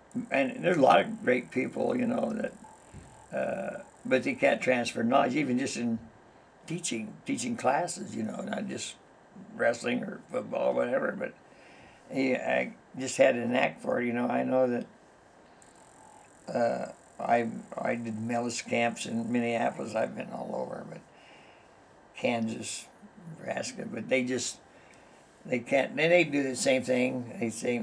and there's a lot of great people, you know, that, but they can't transfer knowledge, even just in teaching classes, you know, not just wrestling or football or whatever, but I just had a knack for it, you know. I know that I did Millis camps in Minneapolis. I've been all over, but Kansas, Nebraska, but they can't. They do the same thing. They say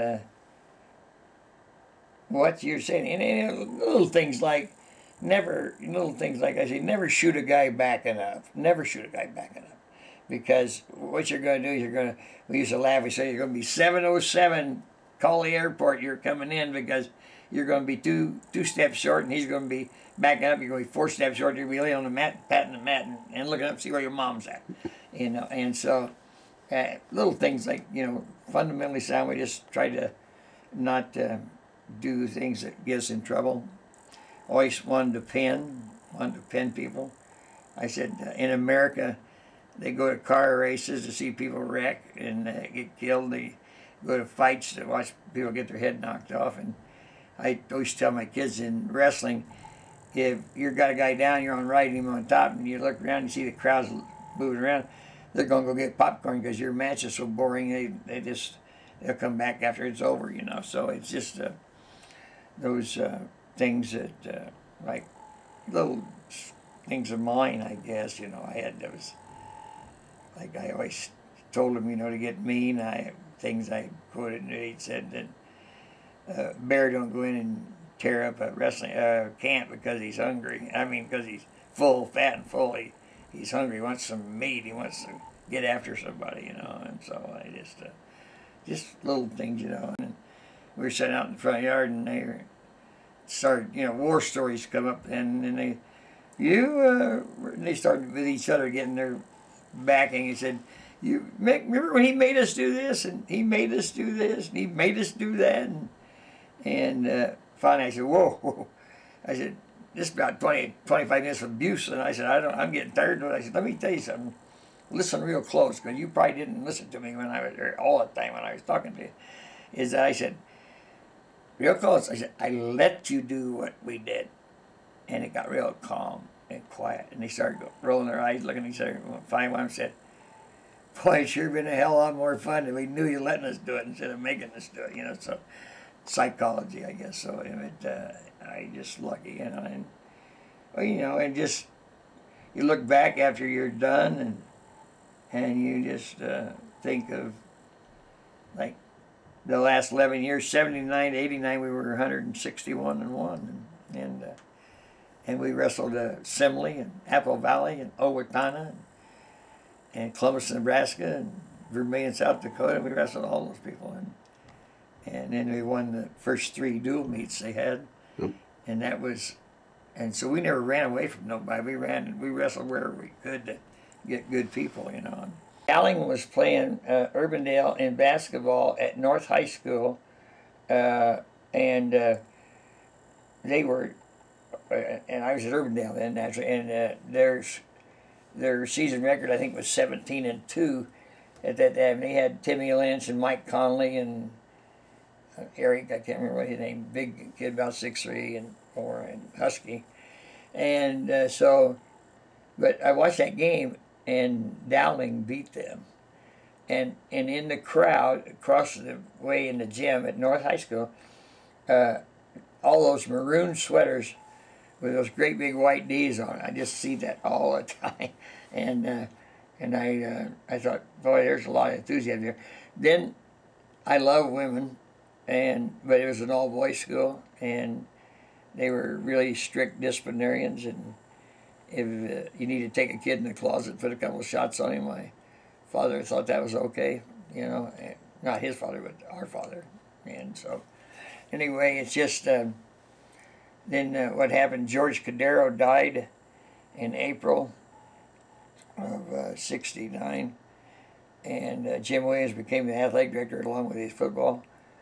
what you're saying, and little things like little things like I say, never shoot a guy back enough. Never shoot a guy back enough, because what you're going to do is we used to laugh. We say you're going to be 707. Call the airport. You're coming in because you're going to be two steps short, and he's going to be backing up. You're going to be 4 steps short. You're going to be laying on the mat, patting the mat, and looking up to see where your mom's at. You know, and so little things like, you know, fundamentally sound. We just try to not do things that get us in trouble. Always wanted to pin people. I said in America, they go to car races to see people wreck and get killed. They go to fights to watch people get their head knocked off. And I always tell my kids in wrestling, if you've got a guy down, you're on right, and him on top, and you look around and you see the crowds moving around, they're going to go get popcorn because your match is so boring. They'll come back after it's over, you know. So it's just those things that like little things of mine, I guess. You know, I had those. Like I always told him, you know, to get mean. Things I quoted. He said that bear don't go in and tear up a wrestling camp because he's hungry. I mean, because he's full, fat and full. He's hungry. He wants some meat. He wants to get after somebody, you know. And so I just little things, you know. And we were sitting out in the front yard, and they started, you know, war stories come up, and then they started with each other getting their backing. He said, remember when he made us do this, and he made us do this, and he made us do that, and finally I said, whoa. I said, this is about 25 minutes of abuse, and I said, I'm getting tired of it. I said, let me tell you something. Listen real close, because you probably didn't listen to me when I was there all the time when I was talking to you. Is that I said, real close. I said, I let you do what we did, and it got real calm and quiet, and they started rolling their eyes, looking at each other. Finally, one of them said, boy, it's sure been a hell lot more fun if we knew you letting us do it instead of making us do it, you know. So psychology, I guess. So I just lucky, you know, and well, you know, and just you look back after you're done, and you just think of like the last 11 years, 79 to 89, we were 161 and 1, and we wrestled Simley and Apple Valley and Owatonna and Columbus, Nebraska, and Vermillion, South Dakota. We wrestled all those people, and then we won the first 3 dual meets they had, and that was, and so we never ran away from nobody. We wrestled wherever we could to get good people, you know. Dowling was playing Urbandale in basketball at North High School, and they were, and I was at Urbandale then naturally, and their season record I think was 17-2 at that time. They had Timmy Lynch and Mike Conley and Eric, I can't remember what his name, big kid about 6'3" and 4 and husky, and but I watched that game, and Dowling beat them. And in the crowd, across the way in the gym at North High School, all those maroon sweaters with those great big white D's on it. I just see that all the time. And I thought, boy, there's a lot of enthusiasm here. Then I love women, but it was an all-boys school, and they were really strict disciplinarians, and if you need to take a kid in the closet, put a couple of shots on him. My father thought that was okay, you know, not his father, but our father. And so, anyway, it's just then what happened. George Cadero died in April of '69, and Jim Williams became the athletic director along with his football,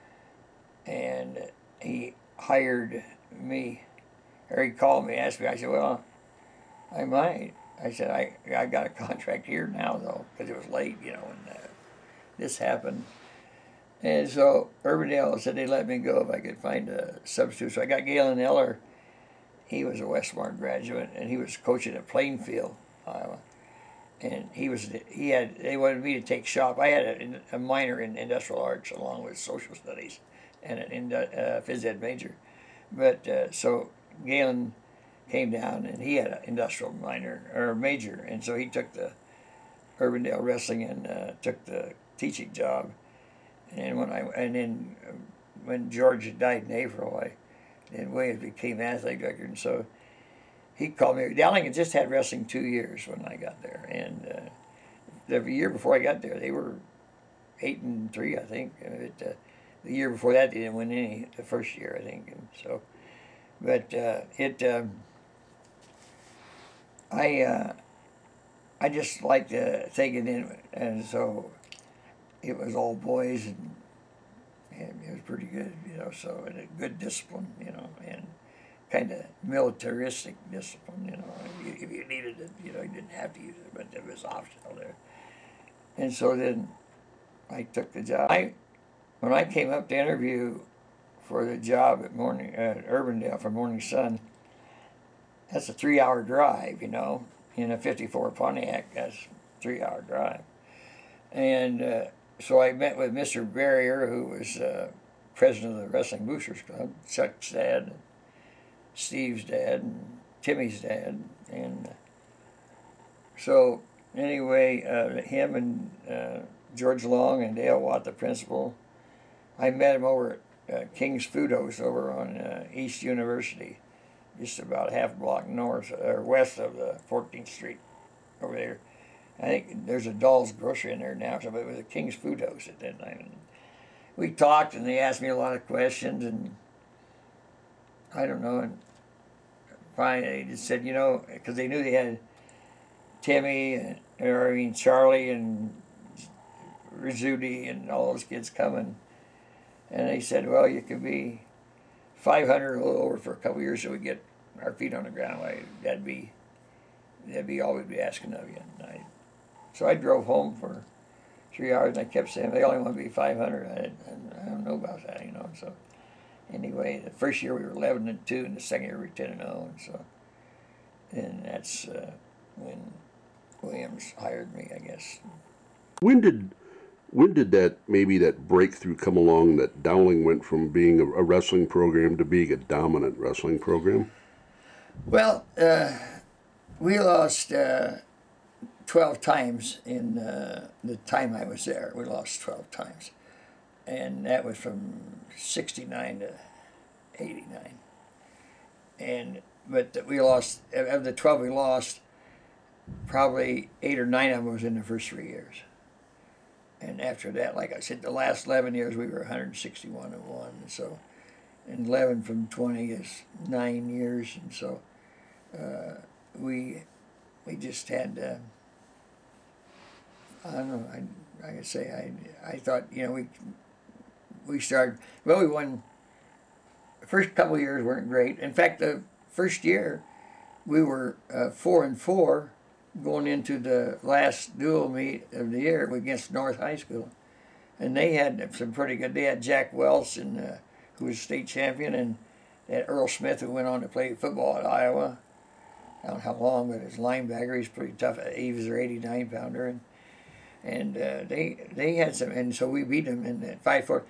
and he hired me, or he called me, asked me. I said, well, I might. I said, I got a contract here now, though, because it was late, you know, and this happened. And so Urbandale said they'd let me go if I could find a substitute. So I got Galen Eller. He was a Westmont graduate, and he was coaching at Plainfield, Iowa. And they wanted me to take shop. I had a minor in industrial arts along with social studies and a phys ed major. But so Galen came down, and he had an industrial major, and so he took the Urbandale wrestling and took the teaching job. And when George died in April, then Williams became athletic director, and so he called me. Dowling had just had wrestling 2 years when I got there, and the year before I got there, they were 8-3, I think. The year before that, they didn't win any. The first year, I think, and so. But I just liked to take it in, and so it was all boys, and it was pretty good, so and a good discipline, and kind of militaristic discipline, if you needed it, you didn't have to use it, but it was optional there. And so then I took the job. When I came up to interview for the job at Urbandale for Morning Sun, that's a 3-hour drive, in a 54 Pontiac, that's a 3-hour drive. And so I met with Mr. Barrier, who was president of the Wrestling Boosters Club, Chuck's dad, Steve's dad, and Timmy's dad. And so anyway, him and George Long and Dale Watt, the principal, I met him over at King's Food House over on East University, just about half a block north or west of the 14th Street over there. I think there's a Doll's Grocery in there now, so it was a King's Food House at that time. And we talked, and they asked me a lot of questions, and I don't know, and finally they just said, because they knew they had Charlie and Rizzuti and all those kids coming, and they said, well, you could be 500 a little over for a couple of years so we get our feet on the ground. That'd be all we'd be asking of you. So I drove home for 3 hours, and I kept saying, they only want to be 500. I don't know about that, So anyway, the first year we were 11-2, and the second year we were 10-0, and that's when Williams hired me, I guess. When did that breakthrough come along that Dowling went from being a wrestling program to being a dominant wrestling program? Well, we lost 12 times in the time I was there. We lost 12 times. And that was from 69 to 89. But we lost, of the 12 we lost, probably 8 or 9 of them was in the first 3 years. And after that, like I said, the last 11 years we were 161-1. So, and 11 from 20 is 9 years. And so we just had, I don't know, I could say, I thought, we started, well, we won, the first couple of years weren't great. In fact, the first year we were 4-4 going into the last dual meet of the year against North High School. And they had some pretty good, they had Jack Welch, who was state champion, and they had Earl Smith, who went on to play football at Iowa. I don't know how long, but his linebacker, he's pretty tough. He was their 89-pounder. And they had some, and so we beat them in that 5-4.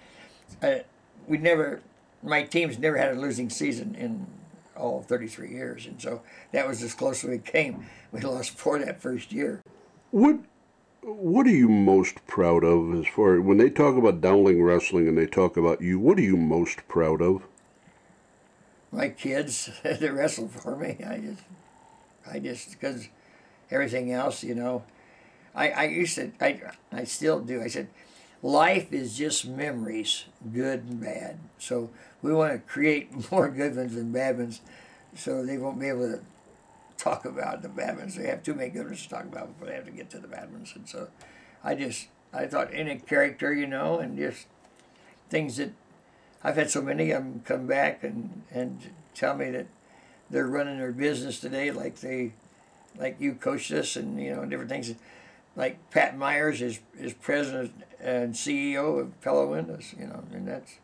My teams never had a losing season in all 33 years, and so that was as close as we came. We lost 4 that first year. What are you most proud of as far when they talk about Dowling Wrestling and they talk about you? What are you most proud of? My kids that wrestled for me. I just because everything else, I used to, I still do. I said, life is just memories, good and bad. So we want to create more good ones than bad ones, so they won't be able to talk about the bad ones. They have too many good ones to talk about before they have to get to the bad ones. And so I thought in a character, and just things that I've had so many of them come back and tell me that they're running their business today like you coached us, and different things. like Pat Myers is president and CEO of Pella Windows, and that's